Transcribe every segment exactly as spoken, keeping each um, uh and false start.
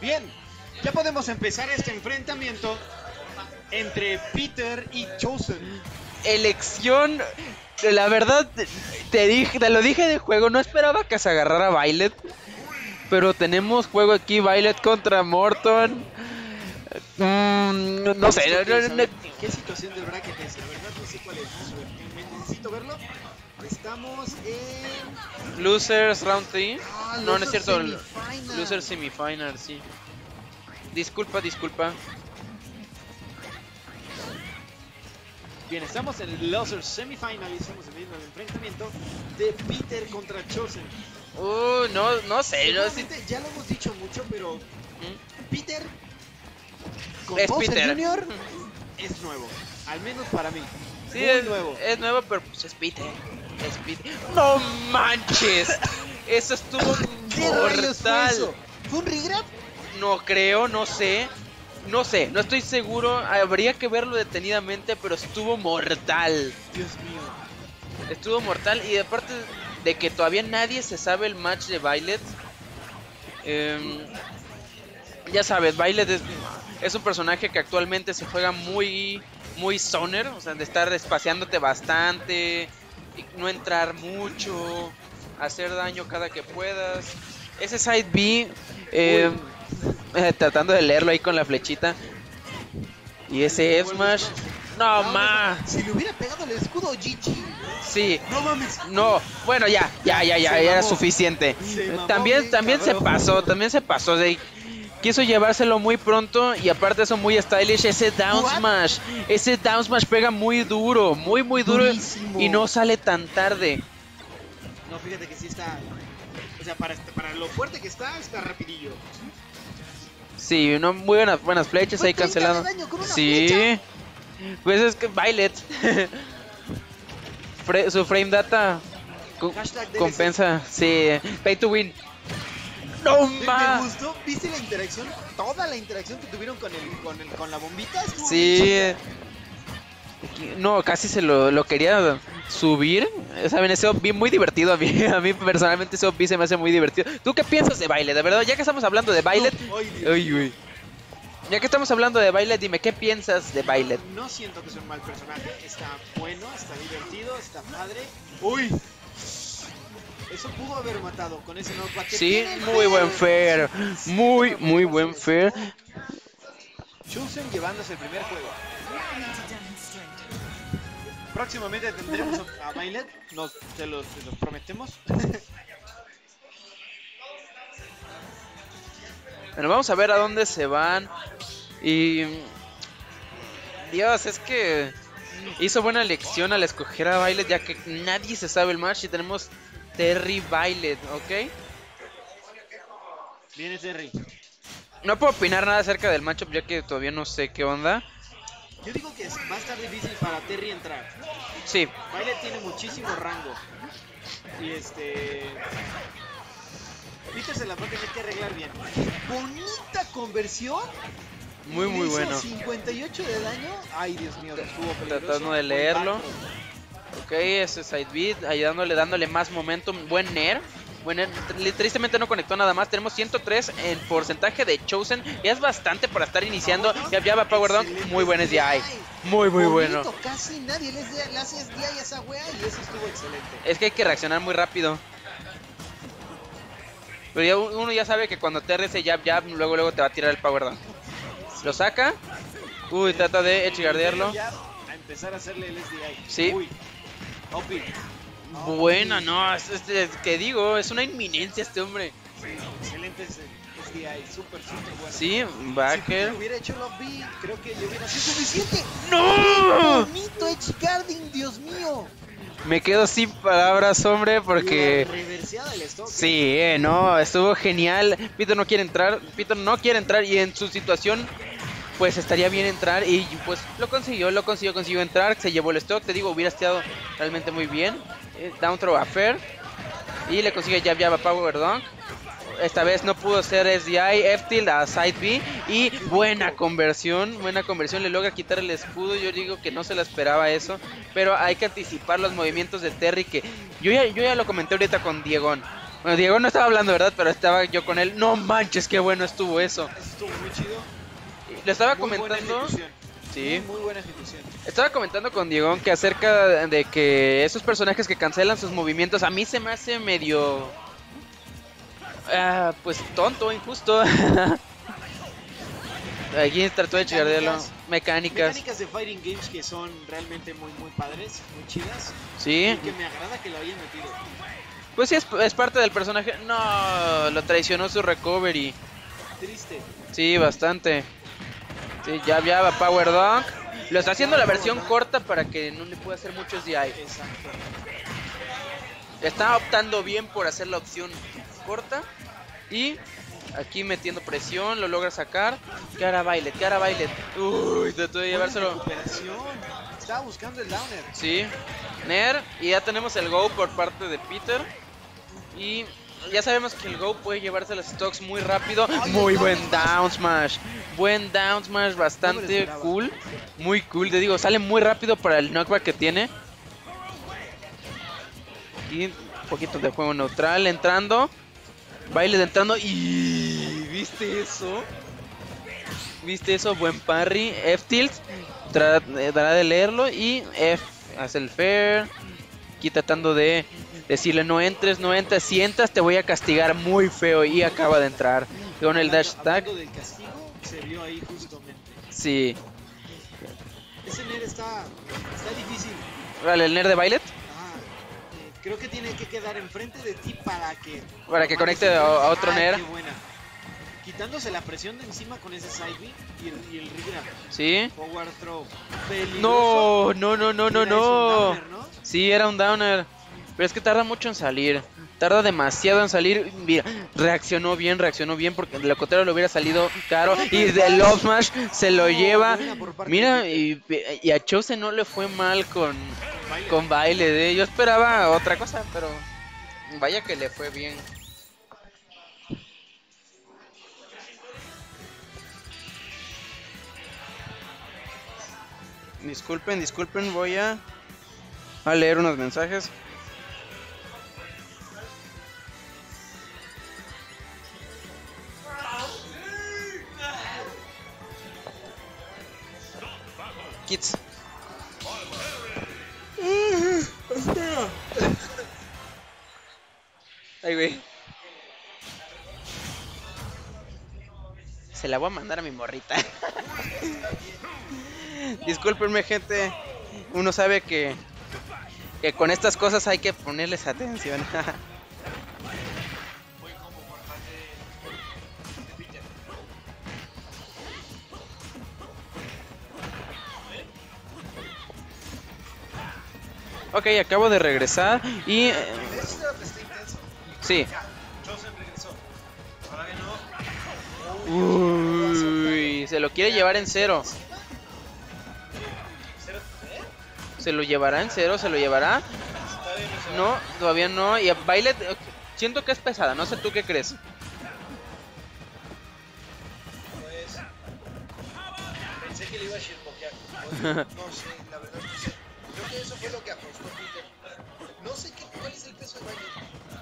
Bien, ya podemos empezar este enfrentamiento entre Peter y Chosen. Elección, la verdad, te dije, te lo dije de juego, no esperaba que se agarrara Violet. Pero tenemos juego aquí, Violet contra Morton. Mm, no sé, no, no, no. ¿Qué situación del bracket es? La verdad no sé cuál es. Necesito verlo. Estamos en... Losers Round tres. Ah, no, no es cierto. Semifinal. Losers Semifinal, sí. Disculpa, disculpa. Bien, estamos en el Losers Semifinal y estamos viendo el enfrentamiento de Peter contra Chosen. Uh, no, no sé. No, sí. Ya lo hemos dicho mucho, pero ¿Mm? Peter con es Bowser Peter junior es nuevo, al menos para mí. Sí, Muy es nuevo. Es nuevo, pero pues es Peter. Es Peter. ¡No manches! Eso estuvo ¿Qué rayos fue mortal. eso? ¿Fue un regrab? No creo, no sé. No sé, no estoy seguro. Habría que verlo detenidamente, pero estuvo mortal. Dios mío. Estuvo mortal. Y aparte de que todavía nadie se sabe el match de Violet. Eh, ya sabes, Violet es, es un personaje que actualmente se juega muy, muy zoner. O sea, de estar espaciándote bastante, no entrar mucho, hacer daño cada que puedas. Ese side B... Eh, Eh, tratando de leerlo ahí con la flechita. Y ese F-Smash. No, no ma. Si le hubiera pegado el escudo, G G. Sí. No mames. No. Bueno, ya, ya, ya, ya, ya era suficiente. Se mamó, También, bien, también se cabrón. pasó, también se pasó. De, quiso llevárselo muy pronto y aparte eso muy stylish. Ese down What? smash. Ese down smash pega muy duro, muy, muy duro. Durísimo. Y no sale tan tarde. No, fíjate que sí está. O sea, para, para lo fuerte que está, está rapidillo. Sí, no, muy buenas, buenas flechas Fue ahí treinta de cancelando. daño con una Sí. flecha. Pues es que Violet. Fre- su frame data co- Hashtag D L C. compensa. Sí, pay to win. No Me, me ma. gustó, ¿viste la interacción? Toda la interacción que tuvieron con el, con el, con la bombita. Estuvo Sí. bien No, casi se lo, lo quería subir. Saben, ese O B muy divertido a mí. A mí personalmente ese O B se me hace muy divertido. ¿Tú qué piensas de Violet? De verdad, ya que estamos hablando de Violet. No, ay, Dios Ay, güey. Ya que estamos hablando de Violet, dime, ¿qué piensas de Violet? No, no siento que sea un mal personaje. Está bueno, está divertido, está padre. Uy. Eso pudo haber matado con ese knockback. que Sí, tiene el muy buen fair. Muy, muy buen fair. Chosen llevándose el primer juego. Próximamente tendremos a Violet, nos te los, te los prometemos. Bueno, vamos a ver a dónde se van. Y... Dios, es que hizo buena elección al escoger a Violet, ya que nadie se sabe el match y tenemos Terry Violet, ¿ok? Viene Terry. No puedo opinar nada acerca del matchup, ya que todavía no sé qué onda. Yo digo que va a estar difícil para Terry entrar. Sí, Violet tiene muchísimo rango. Y este... Peter se la va a tener que arreglar bien. Bonita conversión. muy, muy Le hizo bueno. cincuenta y ocho de daño. Ay, Dios mío, estuvo peligroso. Tratando de Buen leerlo. backthrow. Ok, ese side beat, ayudándole, dándole más momentum. Buen Nair. Buen Nair. Tristemente no conectó nada más. Tenemos ciento tres en porcentaje de Chosen. Y es bastante para estar iniciando. Ya, ya va Power Dunk. Excelente Muy buen S D I. S D I. Muy, muy Bonito, bueno. Casi nadie le, le hace S D I a esa wea y eso estuvo excelente. Es que hay que reaccionar muy rápido. Pero ya uno ya sabe que cuando te ese jab jab, luego luego te va a tirar el Power Dunk. Lo saca. Uy, trata de edgeguardearlo. Ya a empezar a hacerle el S D I. Sí. Uy. Opi. Buena, no, es, es, es que digo, es una inminencia este hombre. Sí, excelente S D I, súper, súper bueno. Sí, Si backer. Peter hubiera hecho el B, creo que ya hubiera sido suficiente. ¡No! Bonito edge guarding, Dios mío. Me quedo sin palabras, hombre, porque... La reverseada del stock. Sí, eh, no, estuvo genial. Peter no quiere entrar, Peter no quiere entrar y en su situación pues estaría bien entrar y pues lo consiguió, lo consiguió, consiguió entrar, se llevó el stock, te digo, hubiera estado realmente muy bien. Eh, down throw a Fair y le consigue jab jab a Power Dunk. Esta vez no pudo ser S D I, F-Tilt a Side B y buena conversión, buena conversión, le logra quitar el escudo. Yo digo que no se la esperaba eso, pero hay que anticipar los movimientos de Terry, que yo ya, yo ya lo comenté ahorita con Diegón. Bueno, Diego no estaba hablando, ¿verdad? Pero estaba yo con él. No manches, qué bueno estuvo eso. Eso estuvo muy chido. Le estaba Muy buena comentando. ejecución. Sí. Muy, muy buena ejecución. Estaba comentando con Diego que acerca de que esos personajes que cancelan sus movimientos, a mí se me hace medio... ah, pues tonto, injusto. Aquí trató de chingarlo. Mecánicas. Mecánicas de fighting games que son realmente muy, muy padres, muy chidas. Sí. Y que me agrada que lo hayan metido. Pues sí, es, es parte del personaje. No, lo traicionó su recovery. Triste. Sí, bastante. Sí, ya había Power Dunk. Lo está haciendo la versión corta para que no le pueda hacer muchos D I. Exacto. Está optando bien por hacer la opción corta. Y aquí metiendo presión, lo logra sacar. ¿Qué hará Violet? ¿Qué hará Violet? Uy, trató de llevárselo. Recuperación. Estaba buscando el downer. Sí. Nair. Y ya tenemos el go por parte de Peter. Y ya sabemos que el Go puede llevarse las stocks muy rápido. Ay, Muy el buen down down smash. Buen down smash, No me lo bastante esperaba. cool. Muy cool, te digo, sale muy rápido para el knockback que tiene. Y un poquito de juego neutral entrando. Baile de entrando. Y ¿viste eso? ¿Viste eso? Buen parry. F-tilt. Tratará de leerlo. Y F hace el fair. Aquí tratando de decirle no entres, no entres, si entras te voy a castigar muy feo y acaba de entrar con el dash attack. Hablando del castigo, se vio ahí justamente. Sí. Ese Nair está, está difícil. Vale, el Nair de Violet. Ah, eh, creo que tiene que quedar enfrente de ti para que... Para que conecte a, a otro ah, Nair. qué buena. Quitándose la presión de encima con ese side B y el, y el regrab. Sí. Forward throw. Peligroso. No, no, no, no, no, Era eso, un no. downer, ¿no? Sí, era un downer. Pero es que tarda mucho en salir. Tarda demasiado en salir. Mira, reaccionó bien, reaccionó bien. Porque de lo contrario le hubiera salido caro. Y del Love Smash se lo No, lleva. buena por parte Mira, de y, y a Chose no le fue mal con, Baile. con baile de. Yo esperaba otra cosa, pero vaya que le fue bien. Disculpen, disculpen, voy a, a leer unos mensajes. Kids. Ay, güey. Se la voy a mandar a mi morrita. Discúlpenme, gente. Uno sabe que, que con estas cosas hay que ponerles atención. Ok, acabo de regresar y... eh, sí. Uy, se lo quiere llevar en cero. ¿Se lo llevará en cero? ¿Se lo llevará? No, todavía no. Y a Violet, eh, siento que es pesada. No sé tú qué crees. Pues, pensé que le iba a shirpokear. No sé, la verdad no sé. Creo que eso fue lo que apostó Peter. No sé qué, cuál es el peso de Violet.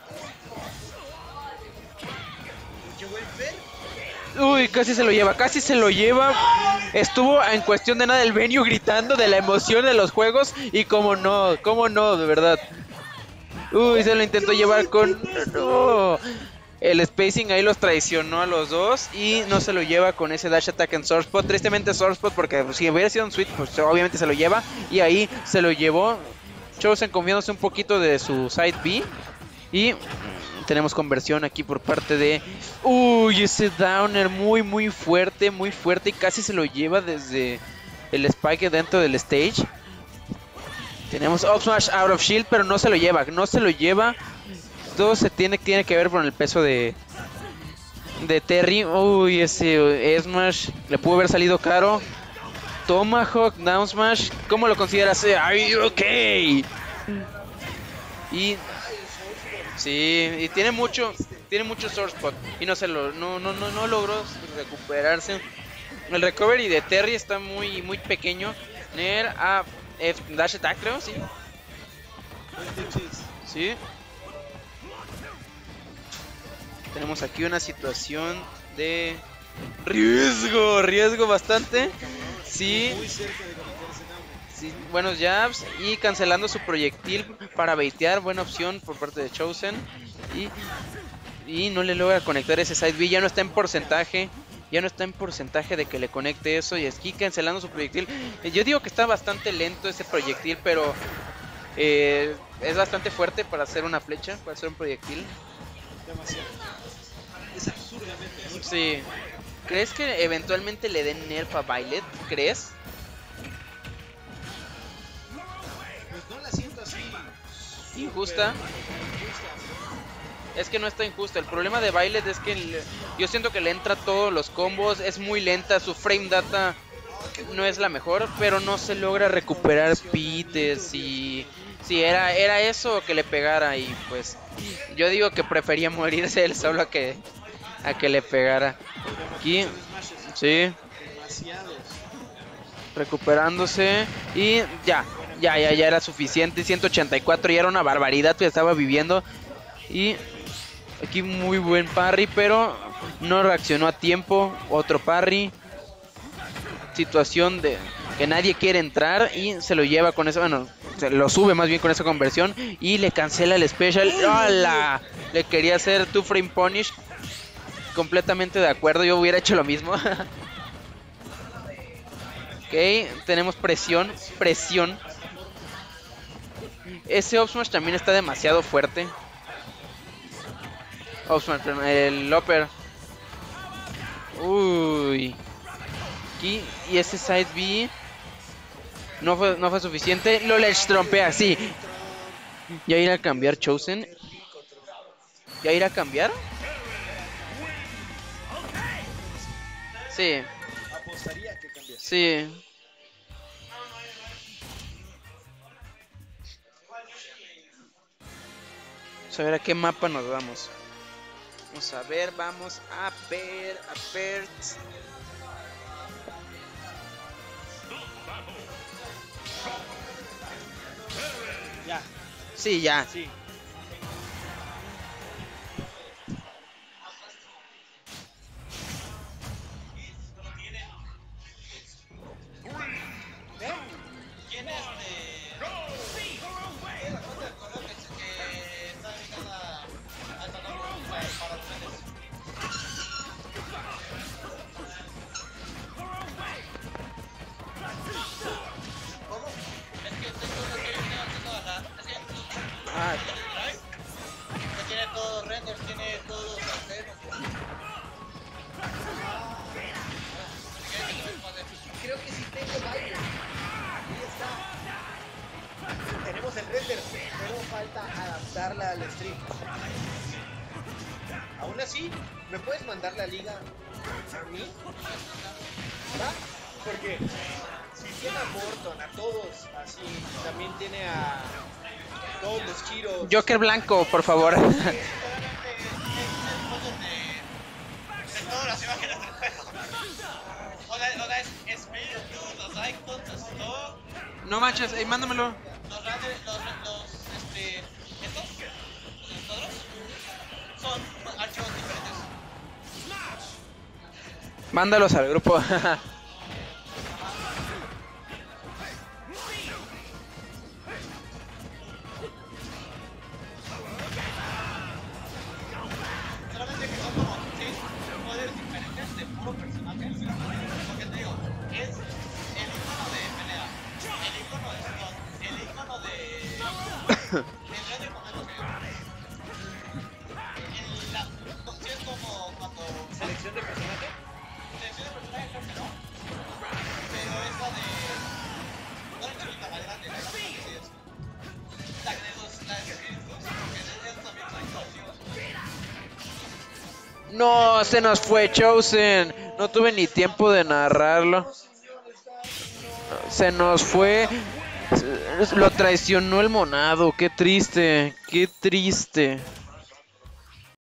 Porque buen Fer. Uy, casi se lo lleva, casi se lo lleva. Estuvo en cuestión de nada el venue gritando de la emoción de los juegos. Y como no, como no, de verdad. Uy, se lo intentó llevar con... No. El spacing ahí los traicionó a los dos. Y no se lo lleva con ese dash attack en Source Spot. Tristemente Source Spot, porque si hubiera sido un Sweet, pues obviamente se lo lleva. Y ahí se lo llevó. Chosen confiándose un poquito de su side B. Y tenemos conversión aquí por parte de... Uy, ese downer muy muy fuerte, muy fuerte. Y casi se lo lleva desde el spike dentro del stage. Tenemos up smash out of shield, pero no se lo lleva, no se lo lleva. Todo se tiene, tiene que ver con el peso de de Terry. Uy, ese smash le pudo haber salido caro. Tomahawk, down smash, ¿cómo lo consideras? Are you okay? Y sí, y tiene mucho, tiene mucho source spot y no se lo, no, no, no, no logró recuperarse. El recovery de Terry está muy, muy pequeño. Nair a F dash attack, creo, sí. Sí. tenemos aquí una situación de riesgo, riesgo bastante. Sí. Muy cerca de conectar ese combo. Sí, buenos jabs y cancelando su proyectil para baitear, buena opción por parte de Chosen. Y, y no le logra conectar ese side B, ya no está en porcentaje. Ya no está en porcentaje de que le conecte eso. Y aquí cancelando su proyectil. Yo digo que está bastante lento ese proyectil, pero eh, es bastante fuerte para hacer una flecha, para hacer un proyectil. Demasiado. Es absurdamente alto. Sí. ¿Crees que eventualmente le den nerf a Violet? ¿Crees? Pues no la siento así. ¿Injusta? Es que no está injusta. El problema de Violet es que le- yo siento que le entra todos los combos. Es muy lenta. Su frame data no es la mejor. Pero no se logra recuperar pites. Y si era, era eso que le pegara. Y pues yo digo que prefería morirse él solo a que, a que le pegara. Aquí, sí, Demasiados. recuperándose. Y ya, ya, ya, ya era suficiente. ciento ochenta y cuatro ya era una barbaridad que estaba viviendo. Y aquí muy buen parry, pero no reaccionó a tiempo. Otro parry. Situación de que nadie quiere entrar y se lo lleva con eso. Bueno, se lo sube más bien con esa conversión y le cancela el special. ¡Hala! Le quería hacer two frame punish. Completamente de acuerdo, yo hubiera hecho lo mismo. Ok, tenemos presión, presión. Ese up smash también está demasiado fuerte. Up smash, perdón, el upper. Uy. Aquí, y ese side B no fue, no fue suficiente. Lo le trompea, sí. Ya irá a cambiar Chosen. ¿Ya irá a cambiar? Sí, Apostaría que cambiase. sí. Vamos a ver a qué mapa nos vamos. Vamos a ver, vamos a ver, a ver. Ya, Sí, ya. sí. Ah, Que tiene todos los renders, tiene todos los antenos. Creo que sí tengo baile. Ahí está. Tenemos el render, pero falta adaptarla al stream. Aún así, ¿me puedes mandar la liga a mí? ¿Va? Porque si tiene a Morton, a todos así, también tiene a todos los Chiros. Joker blanco, por favor. De todas las imágenes del juego. O sea, o sea, es Speed, los icons, todo. No manches, ey, mándamelo. Los renders, los, los, este, estos, los cuadros, son archivos diferentes. Mándalos al grupo. Solamente que son como seis poderes diferentes de puro personaje. Porque te digo, es el icono de pelea, el icono de stun, el icono de. El render momento que el, la, no, sí es como cuando. ¿Selección de personaje? Selección de personaje creo que no. Pero esa de. No la chiquita más grande, la que sí es. La de los. La de espíritus, que de esos también son exclusivos. No, se nos fue Chosen. No tuve ni tiempo de narrarlo. Se nos fue. Lo traicionó el monado. Qué triste, qué triste.